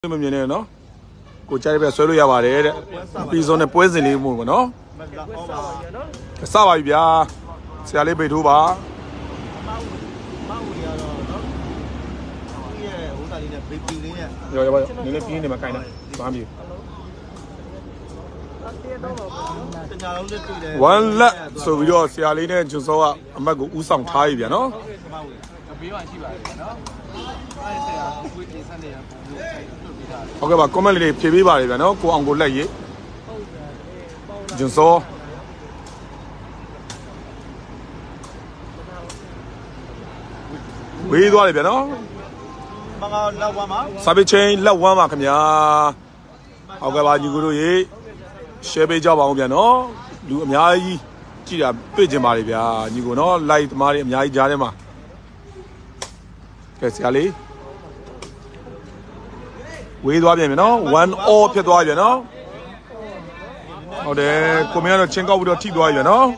မမြင်နဲ့နော်ကိုကြိုက်ပဲဆွဲလို့ရပါတယ်တဲ့ပြီးဆုံးနဲ့ပွဲစဉ်လေးမို့ပေါ့နော်စပါပြီဗျာဆရာလေးပိတ်ထိုးပါရောပါနည်းနည်းပြင်းနေမှာခိုင်းတာဘာမှမဖြစ်one let ဆိုပြီးတော့ဆရာလေးနဲ့ဂျွန်စောကအမတ်ကိုဥဆောင်ထားပြီဗျာနော်ဘေးမှာရှိပါတယ်နော်အဲ့ဆရာကိုကိုတင်ဆက်နေရပုံလို့ဟုတ်ကဲ့ပါ comment လေးဖြည့်ပေးပါလေဗျာနော်ကိုအောင်ကိုလက်ရေးဂျွန်စောဝေးသွားတယ်ဗျာနော်မငါလက်ဝမ်းပါစာပေချင်းလက်ဝမ်းပါခင်ဗျာဟုတ်ကဲ့ပါညီကိုတို့ရေ share ပေးကြပါအောင်ဗျာနော်လူအများကြီးကြည့်တာတွေ့ကြပါလေဗျာညီကိုနော် like သမားတွေအများကြီးကြားထဲမှာကဲဆရာလေးဝေးသွားပြန်ပြီနော်1 all ဖြစ်သွားပြန်နော်ဟုတ်တယ်ကိုမင်းကတော့ချင်းကောက်ပြီးတော့ထိသွားပြန်နော်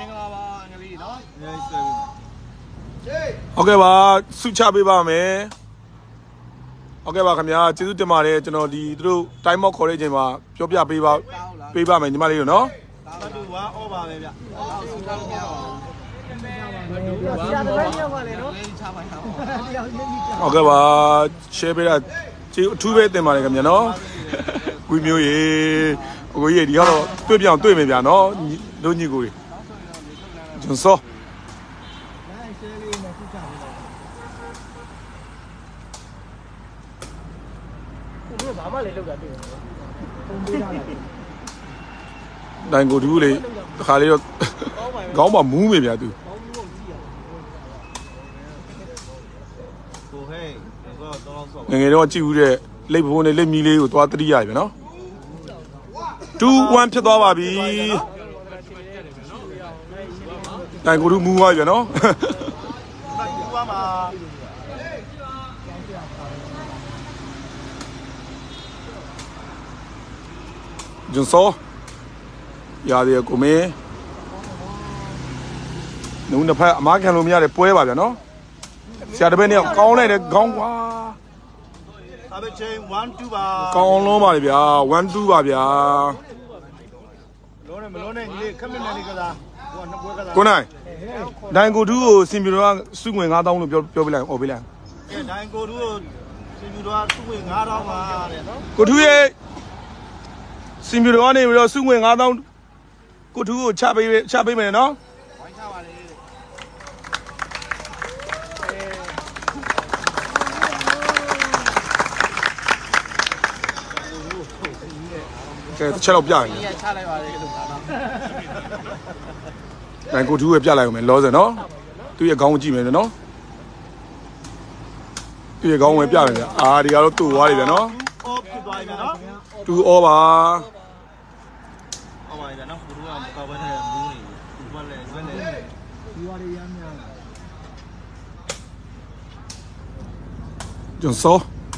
ဟုတ်ကဲ့ပါဆုချပေးပါမယ်ဟုတ်ကဲ့ပါခင်ဗျာကျေးဇူးတင်ပါတယ်ကျွန်တော်ဒီသူတို့ time out ခေါ်တဲ့အချိန်မှာပြောပြပေးပါမယ်ညီမလေးတို့နော်တာတူဝါအော်ပါပဲဗျဆုချလို့မရပါဘူးဆရာတစ်ခါရောက်ပါလေနော်ဟုတ်ကဲ့ပါ share ပေးတာကျေးအထူးပဲတင်ပါတယ်ခင်ဗျာနော်ဝီမျိုးရေကိုကြီးဒီကတော့တွေ့ပြောင်းတွေ့မယ်ဗျာနော်တို့ညီကိုကြီးဂျွန်စောဘာမှလည်းလောက်တာတွေ့တယ်ပုံပေးထားတာတိုင်ကိုတူးလေတစ်ခါလေးတော့ခေါင်းမှာမူးမေဗျာသူငယ်ငယ်တော့ကြည့်ဦးတဲ့လိပ်ဘုံနဲ့လိပ်မီလေးကိုသွားတတိရပြီနော်2-1ဖြစ်သွားပါပြီတိုင်ကိုတူးမူးသွားပြီနော်ဂျွန်စောရတယ်ကိုမေနုံတစ်ဖက်အမားခံလို့မရတဲ့ပွဲပါဗျာနော်ဆရာတပည့်နဲ့ကောင်းလိုက်တယ်ခေါင်းကွာအဘချင်း1-2ပါကောင်းလုံးပါလေဗျာ1-2ပါဗျာလုံးနဲ့မလုံးနဲ့ညီလေးခက်မနဲ့လေးကစားဟိုနှစ်ပွဲကစားကိုနိုင်ဒိုင်ကိုတူးကိုစင်ပြူတော့စုငွေ9000လို့ပြောပြလိုက်ဩပေးလိုက်ဒိုင်ကိုတူးကိုစင်ပြူတော့စုငွေ9000ပါတဲ့နော်ကိုတူးရဲ့စင်ပြူတော့ကနေပြီးတော့စုငွေ9000ကိုတူးကိုချပေးမယ်နော်ဝိုင်းချပါလေကဲတစ်ချက်တော့ပြရင်ချလိုက်ပါလေလို့ပါတော့နိုင်ကိုတူးရပြလိုက်အောင်မယ်လောစင်နော်သူ့ရဲ့ခေါင်းကိုကြည့်မယ်နော်သူ့ရဲ့ခေါင်းဝင်ပြမယ်ဗျအာဒီကတော့တူသွားပြီဗျနော်အော်ဖြစ်သွားပြီဗျနော်တူအော်ပါအော်ပါဗျနော်ကိုတူးကမကောက်ဘဲနဲ့မူးနေသူကလည်းဒီဝါရီရမ်းများဂျွန်စော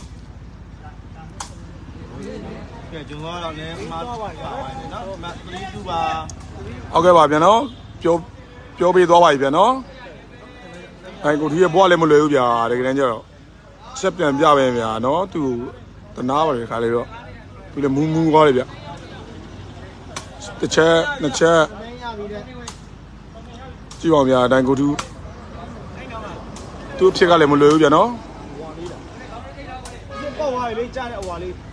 ကဲကျွန်တော်တော့လည်းမှားပါပါနော်မ3-2ပါဟုတ်ကဲ့ပါဗျာနော်ပြောပေးသွားပါပြီဗျာနော်အဲကိုဒီရဲ့ဘွားလည်းမလွယ်ဘူးဗျာတကယ်တမ်းကျတော့ချက်ပြန်ပြပဲဗျာနော်သူတနာပါလေခါလေးတော့သူလည်းမူးသွားတယ်ဗျတစ်ချက်နှစ်ချက်ကြည့်ပါဦးဗျာအတိုင်းကိုသူအဖြစ်ကလည်းမလွယ်ဘူးဗျာနော်ပေါ့သွားပြီလေကြားတဲ့အဝါလေး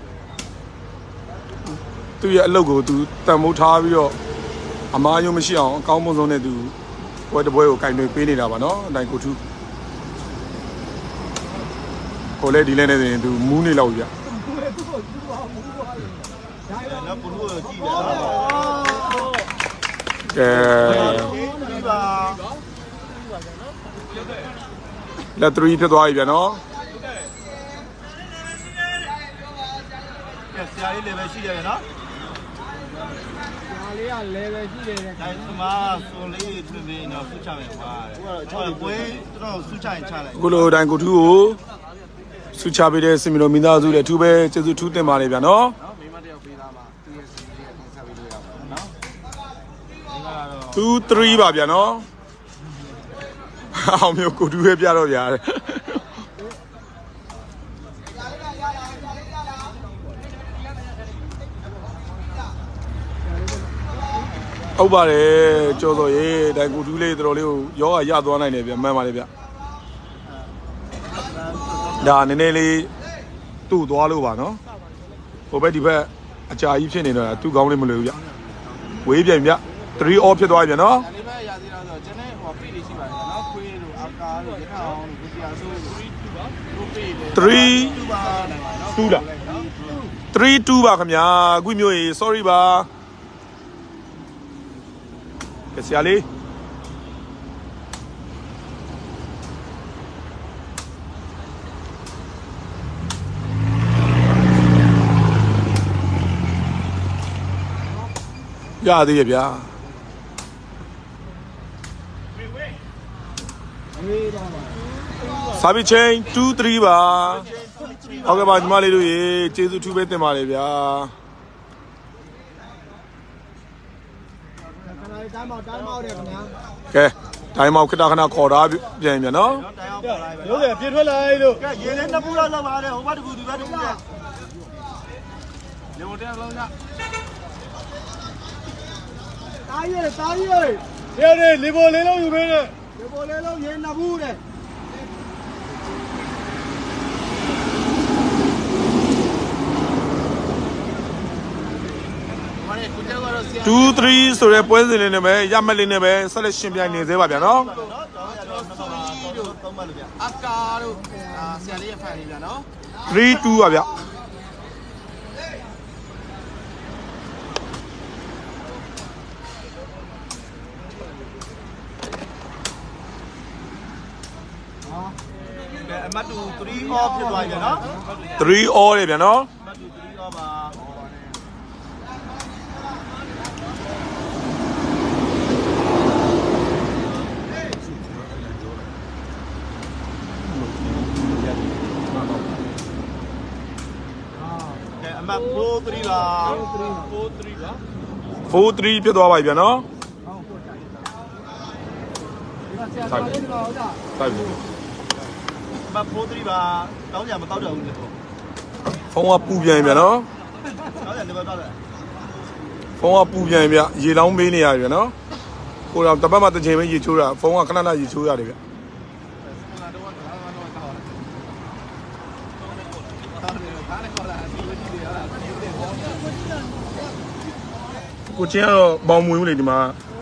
သူရဲ့အလုပ်ကိုသူတန်မိုးထားပြီးတော့အမားရုံမရှိအောင်အကောင်းဆုံးနဲ့သူပွဲတစ်ပွဲကိုကင်တွေပေးနေတာပါနော်အတိုင်းကိုထူးကိုလည်းဒီလဲနေရင်သူမူးနေလောက်ဗျနောက်ဘလို့ကြည့်ရလက်3ဖြစ်သွားပြီဗျနော်ဆရာလေးလည်းပဲရှိတယ်နော်လေးကလည်းပဲရှိတယ်ဒါသမားဆိုလေးထွင်ပြီးတော့ဆုချမယ်ပါတဲ့ဟိုကတော့ပွဲတော်ဆုချရင်ချလိုက်အခုလိုတိုင်းကိုထူးကိုဆုချပေးတဲ့စင်မီလိုမိသားစုလည်းအထူးပဲကျေးဇူးထူးတင်ပါလေဗျာနော်မိမတယောက်ပေးသားမှာသူရဲ့စီလေးကိုဆက်ပေးလို့ရပါမယ်နော်2-3ပါဗျာနော်အောင်မျိုးကိုထူးပဲပြတော့ဗျာဟုတ်ပါတယ်ကြော်စော်ရေတိုင်ကူတူးလေးတော်လေးကိုယောဂရသွားနိုင်တယ်ဗျမှန်ပါတယ်ဗျဒါနည်းနည်းလေးတူသွားလို့ပါနော်ဟိုဘက်ဒီဘက်အကြာကြီးဖြစ်နေတော့သူ့ကောင်းလေးမလွယ်ဘူးဗျဝေးပြန်ဗျ3 off ဖြစ်သွားပြီဗျနော်ဒီဘက်ရာသီတော့ဆိုကျွန်တော်ဟိုဖိတွေရှိပါတယ်နော်ခွေးတို့အကားတို့ရထားအောင်တို့ဒီအဆိုး 3 2လား3 2ပါခင်ဗျာအခုမျိုးရေ sorry ပါဆရာလေးရသေးရဲ့ဗျာစာပီချင်း2 3ပါဟုတ်ကဲ့ပါညီမလေးတို့ရေကျေးဇူးထူးပဲတင်ပါတယ်ဗျာတိုင်းမောက်တယ်ခင်ဗျာကဲတိုင်းမောက်ခဏခဏခေါ်တာပြန်ပြန်နော်ရိုးတယ်ပြထွက်လိုက်လို့ကဲရေလေးနှစ်ပူလောက်လောက်ပါတယ်ဟိုဘက်တကူဒီဘက်တကူလေလေမတဲလောက်ညတားရဲလေဘောလေးလုံးယူပေးနဲ့လေဘောလေးလုံးရေနှစ်ပူတဲ့ 2 3ဆိုတဲ့ပွဲစဉ်လေးနဲ့ပဲရမက်လေးနဲ့ပဲဆက်လက်ရှင်ပြိုင်နေသေးပါဗျာနော်အကာတို့ဆရာလေးရဲ့ဖန်လေးဗျာနော် 3 2ပါဗျာအမတ်တူ3 off ဖြစ်သွားပြီနော် 3 off လေဗျာနော်အမတ်တူ3 off ပါအမတ်4 3ပါ 4 3ဖြစ်သွားပါပြီဗျာနော်စိုက်ပြီမ4 3ပါတောင်းကြမတောက်တော့ဘူးလေဖုန်းကပူပြန်ဗျာနော်တောင်းကြလည်းတောက်တယ်ဖုန်းကပူပြန်ဗျရေလောင်းမေးနေရတယ်ဗျာနော်ကိုတော့တပတ်မှတစ်ချိန်ပဲရေချိုးတာဖုန်းကခဏခဏရေချိုးရတယ်ဗျကိုချင်းကတော့ပေါင်မွေဘူးလေဒီမှာ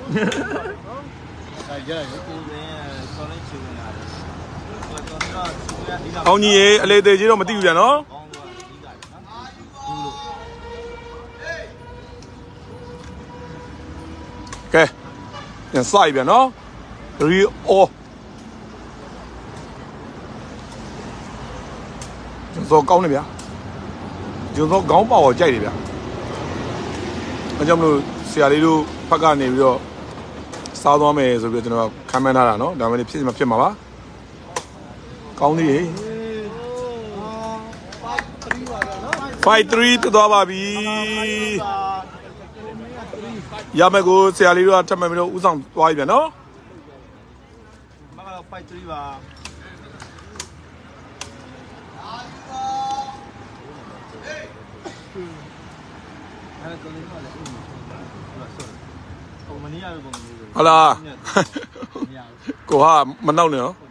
အောင်ကြီးရေအလေသေးကြီးတော့မသိဘူးဗျာနော်ကဲပြန်စိုက်ဗျာနော်ရီအောကျုံစောကောင်းနေဗျာကျုံစောကောင်းပါတော့ကြိုက်တယ်ဗျာအဲကြောင့်မလို့ဆရာလေးတို့ဖက်ကနေပြီးတော့စားသွားမယ်ဆိုပြီးတော့ကျွန်တော်ခံမှန်းထားတာနော်ဒါမှလည်းဖြစ်မှာပါကောင်းသေးရေ5-3တက်သွားပါပြီရမယ်ကိုဆရာလေးတို့ကထပ်မှန်ပြီးတော့ဥဆောင်သွားပြီဗျာနော်မကတော့5-3ပါဟုတ်လားကိုဟာမနောက်နဲ့နော်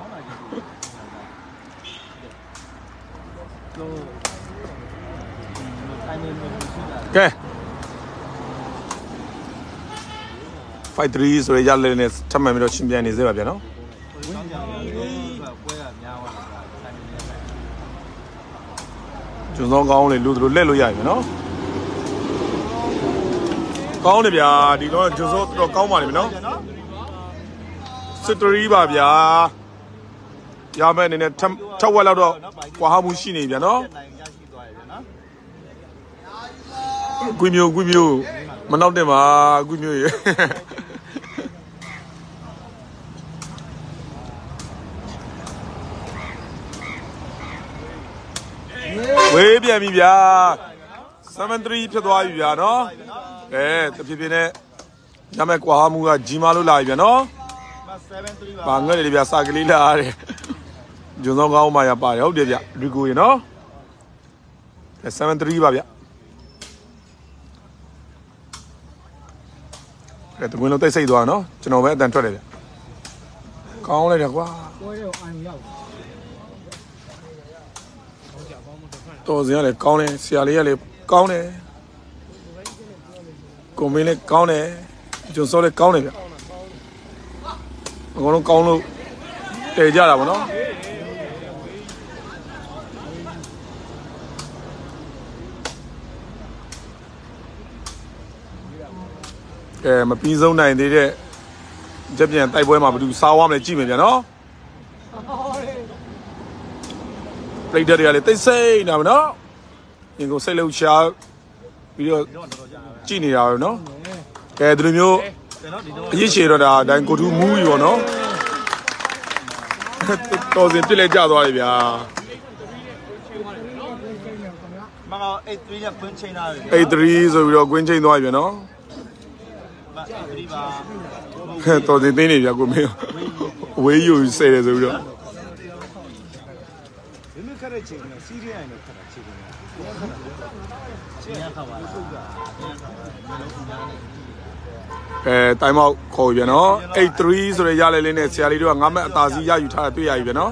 ကဲ5-3ဆိုရရလဲနဲ့ထပ်မှန်ပြီးတော့ရှင်ပြန်နေစေပါဗျာနော်ကျုံစောကောင်းလေလူတို့လက်လို့ရပြီနော်ကောင်းတယ်ဗျာဒီတော့ကျုံစောတော့ကောင်းပါလိမ့်မယ်နော်စစ်တရီပါဗျာရမယ်အနေနဲ့ထက်ဝက်လောက်တော့ကွာဟမှုရှိနေဗျာနော်ကွီမျိုးမနောက်တင်ပါကွီမျိုးရေဝေးပြန်ပြီဗျာ7-3ဖြစ်သွားပြီဗျာနော်တဖြည်းဖြည်းနဲ့ရမယ်ကွာမှုကကြီးမားလို့လာပြီဗျာနော် 7-3 ပါငှက်လေဗျာစာကလေးလာရတယ်ဂျွန်စောကောင်းမှရပါတယ်ဟုတ်တယ်ဗျရီကိုရေနော်7-3ပါဗျတကွင်းလုံးတိတ်ဆိတ်သွားနော်ကျွန်တော်ပဲအတန်ထွက်တယ်ဗျကောင်းလိုက်တယ်ကွာပွဲတော့အန်ရောက်တော်စင်ကလည်းကောင်းတယ်ဆရာလေးကလည်းကောင်းတယ်ကိုမင်းလည်းကောင်းတယ်ကျွန်စောလည်းကောင်းတယ်ဗျအကုန်လုံးကောင်းလို့တည်ကြတာဗောနော်မပြီးဆုံးနိုင်သေးတဲ့ချက်ပြန်တိုက်ပွဲမှာဘယ်သူစားဝါမလဲကြည့်မယ်ဗျာနော်ပရိသတ်တွေကလည်းတိတ်ဆိတ်နေတာဗောနော်ငင်ကိုစိတ်လုံးရှာပြီးတော့ကြည့်နေတာပဲနော်ဒီလိုမျိုးအရေးရှည်တော့ဒါအတိုင်းကိုထူးမူးပြီဗောနော်တော်စင်ပြစ်လဲကြသွားပြီဗျာမကော83နဲ့ကွင်းချိန်လာပြီ 83ဆိုပြီးတော့ကွင်းချိန်သွားပြီဗျာနော် 83ပါတော်စင်သိနေဗျာကိုမင်းဝေးယူဆဲတယ်ဆိုပြီးတော့ဒီမခက်တဲ့ချိန်ကစီးရဲရင်တော့ခက်တာချိန်ကချိန်ရခါပါလားတိုင်မောက်ခေါ်ပြီဗျာနော်83ဆိုရရလဲလေးနဲ့ဆရာလေးတို့ကငါမဲ့အသာစီးရယူထားတာတွေ့ရပြီဗျာနော်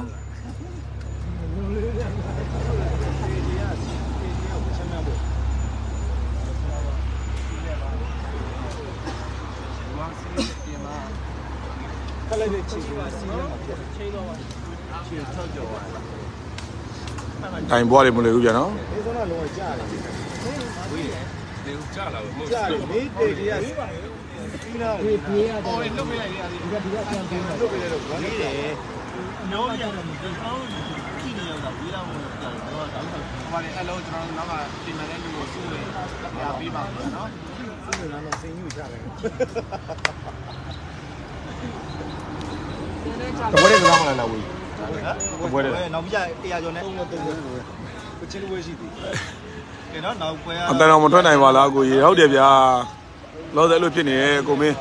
ခက်လိုက်တဲ့ချိန်ကစီးရဲမှာချိန်တော့ချိန်ထောက်ကြော်တိုင်ပွားတယ်မလို့ဗျာနော်ဒီဆုံးတော့လောကြားတယ်ဝေးလေကြားလာဘူးကြားတယ်မေးတေကြီးကဒီနာဒီပြေးရတယ်ဟိုလုတ်ပြလိုက်ရတယ်ဒီကပြန်ပြန်လုတ်ပြလိုက်တော့ဝေးတယ်ညောရတယ်ဒီကောင်းကြည့်နေရတာဝေးတော့တော့တော့ဘာလဲအလုံးကျွန်တော်နောက်ကပြင်မယ်တဲ့လူကိုစုနေပြပေးပါမယ်နော်စုနေတော့စင်ယူချတယ်တပွဲတွေကစားမလားဝေးဟမ်ပွဲတယ်နောက်ပြ100ကျော်နဲ့ကိုချင်းလူဝဲရှိသေးကဲနော်နောက်ပွဲအတန်တော်မထွက်နိုင်ပါလားကိုကြီးဟုတ်တယ်ဗျာလောဆယ်လို့ဖြစ်နေကိုမင်း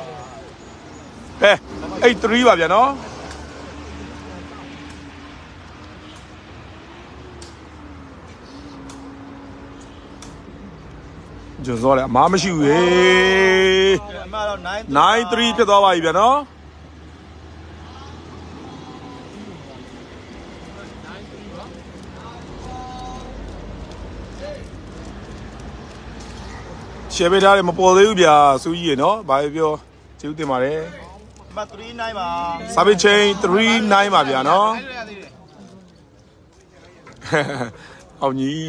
83ပါဗျာနော်ကျွန်းစောလေအမားမရှိဘူးဟေးအမတော့ 93ဖြစ်သွားပါပြီဗျာနော်ရှယ်ပေးထားတယ်မပေါ်သေးဘူးဗျာစူးကြီးရေနော်ဘာပြောကျေးဇူးတင်ပါတယ်မ39ပါစာပေချင်း39ပါဗျာနော်အောင်ကြီး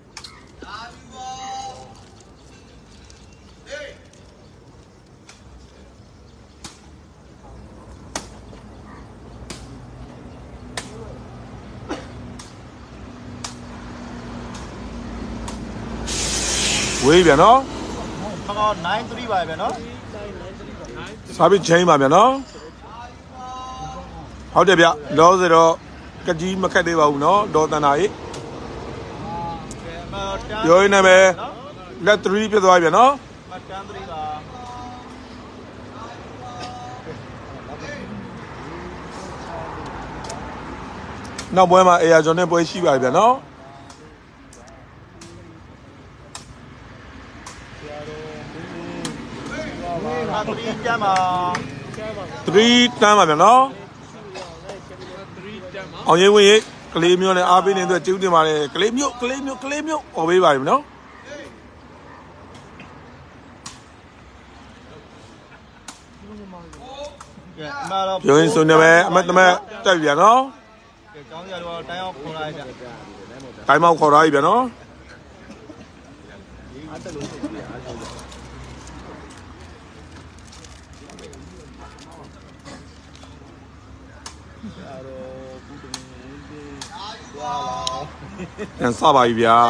ဝေးဗျာနော်မကော93ပါဗျာနော်စာပေချင်းပါဗျာနော်ဟုတ်တယ်ဗျလောဆိုတော့ကကြီးမခက်သေးပါဘူးနော်ဒေါ်တန်တာကြီးပြောရင်းနဲ့ပဲလက်3ဖြစ်သွားပြီဗျာနော်မတန်း3ပါနောက်ပွဲမှာအေယာဂျွန်နဲ့ပွဲရှိပါပြီဗျာနော် 3ကျမ်းပါ 3တန်းပါဗျာနော်အောင်ရင်ဝင်ကလေးမျိုးနဲ့အားပေးနေတဲ့ကျေးဇူးတင်ပါတယ်ကလေးမျိုးဟောပေးပါပြီနော်ပြောရင်ဆိုနေမယ်အမတ်တမတ်တက်ပြန်နော်ကျောင်းရတော့တိုင်းအောင်ခေါ်လိုက်ကြတိုင်းမောက်ခေါ်ထားပြီဗျာနော်ပြန်စပါပြီဗျာ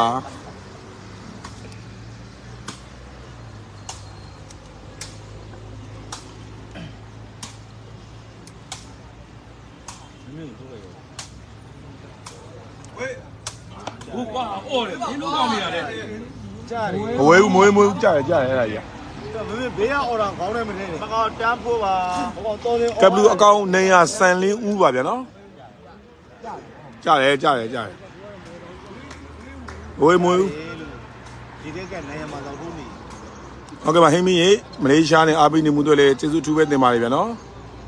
ဟုတ်ပါအော်လေဒီလိုကောင်းနေရတယ်ကြားတယ်မဝဲဘူးမွေးကြားတယ်အဲ့ဒါကြီးမင်းဘေးကအော်တာခေါင်းနဲ့မနေနဲ့မကောတန်းဖို့ပါမကောတော်တယ်ကပလူအကောင်နေရဆန်လင်းဦးပါဗျာနော်ကြားတယ်မွေးဒီတက်ကနိုင်ရမှာတော့ဘူးနေ Ok bà Hemi ấy Malaysia này abi ni mua le chế thu về tiền mà đi nó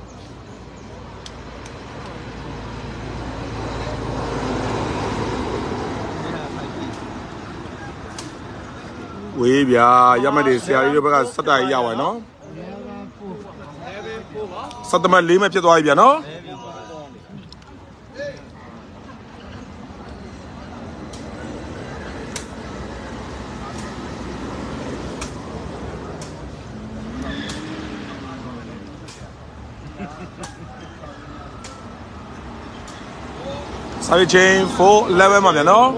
quý bia giờ mà đi xe đi bây giờ sắp đại giàu rồi nó sắp tới mà lý mà chết rồi bia nó Savvy chain 411 mà bia nó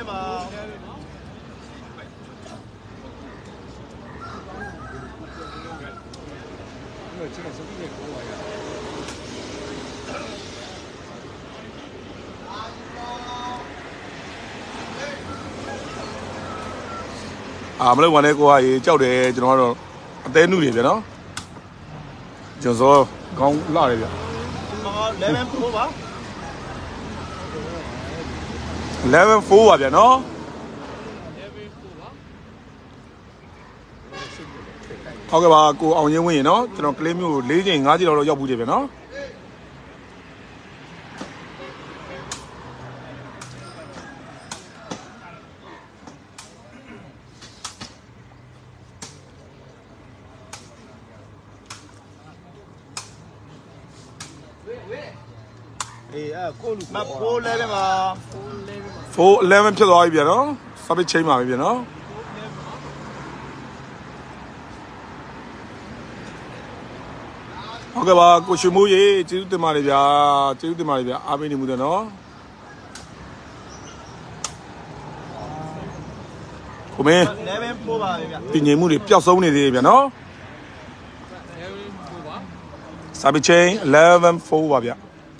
mới lên quan này cô ấy cháu để cho nó tên nuôi vậy nó cho số con lo đấy vậy 11 vậy nó ok bà cô ông như vậy nó cho nó claim như lấy gì ngã gì đâu giao bù vậy nó mà 411 mà 411 ဖြစ်သွားပြီဗျာနော်စပစ်ချိန်ပါပြီဗျာနော်ဟုတ်ကဲ့ပါကိုရွှေမိုးရေကျေးဇူးတင်ပါတယ်ဗျာကျေးဇူးတင်ပါတယ်ဗျာအားပေးနေမှုတယ်နော်ကိုမင်း 11ပါပဲဗျာတည်ငြိမ်မှုတွေပျောက်ဆုံးနေသေးတယ်ဗျာနော်စပစ်ချိန်11 ပါဗျာ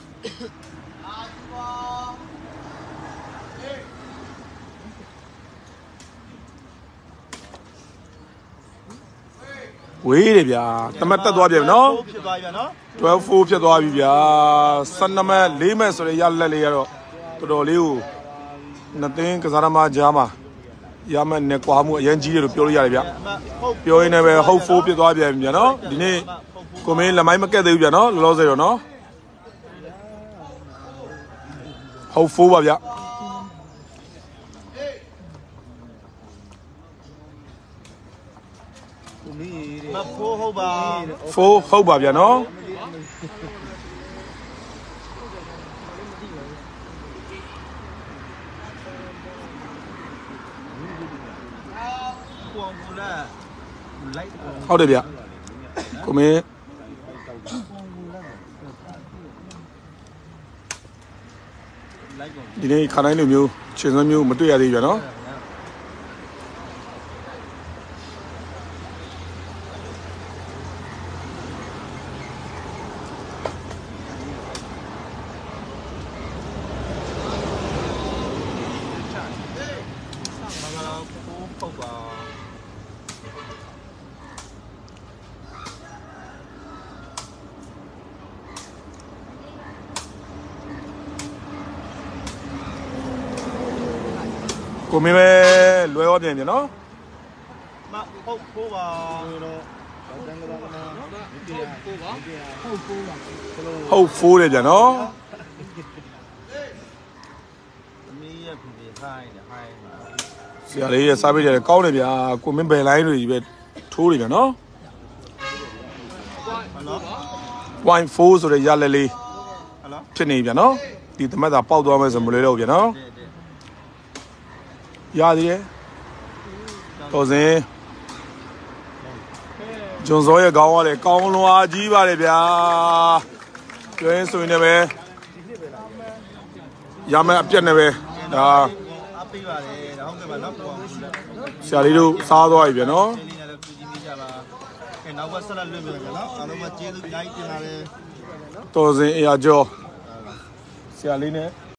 ဝေးတယ်ဗျာတမတ်တက်သွားပြန်နော်ဖြစ်သွားပြီဗျာနော် 12 ဖြစ်သွားပြီဗျာ12မဲ့4မဲ့ဆိုရရလက်လေးရတော့တော်တော်လေးကိုနှစ်သိန်းကစားသမားကြားမှာရမဲ့နဲ့ကွာမှုအရင်ကြီးတယ်လို့ပြောလို့ရတယ်ဗျပြောရင်းနဲ့ပဲဟုတ်4ဖြစ်သွားပြန်ပြီဗျာနော်ဒီနေ့ကိုမင်းလက်မိုင်းမကက်သေးဘူးဗျာနော်လောလောဆယ်တော့နော်ဟုတ်4ပါဗျာမ4ဟုတ်ပါ 4ဟုတ်ပါဗျာနော်ဟုတ်တယ်ဗျကိုမင်းဒီနေ့ခါတိုင်းလိုမျိုးခြေစွမ်းမျိုးမတွေ့ရသေးဘူးဗျာနော်ကိုမင်းပဲလွယ်ရောပြန်ပြန်နော်မဟုတ်4ပါတော့တန်ကလာနာဟုတ်4တယ်ပြန်နော်မီးရပြီဟိုင်းဟိုင်းဆရာလေးရဲ့စားပေးတယ်ကောင်းတယ်ဗျာကိုမင်းဘယ်လိုင်းတွေကြီးပဲထိုးတယ်ဗျာနော်0.4ဆိုတဲ့ရလက်လေးဖြစ်နေဗျာနော်ဒီသမက်သာပေါက်သွားမယ်ဆိုမလွယ်တော့ဗျာနော်ရသေးတယ်တော်စင်ဂျွန်စောရဲ့ခေါင်းကလည်းကောင်းလွာကြီးပါတယ်ဗျာပြောရင်ဆိုရင်လည်းပဲရမယ်အပြက်နဲ့ပဲဒါအပေးပါတယ်ဒါဟုတ်ကဲ့ပါနောက်ပေါ်ဆရာလေးတို့စားသွားပြီဗျာနော်နောက်ဘက်ဆက်လက်လွတ်ပြန်ကြနော်အားလုံးမကျေးဇူးအများကြီးတင်ပါတယ်တော်စင်အရာကျော်ဆရာလေးနဲ့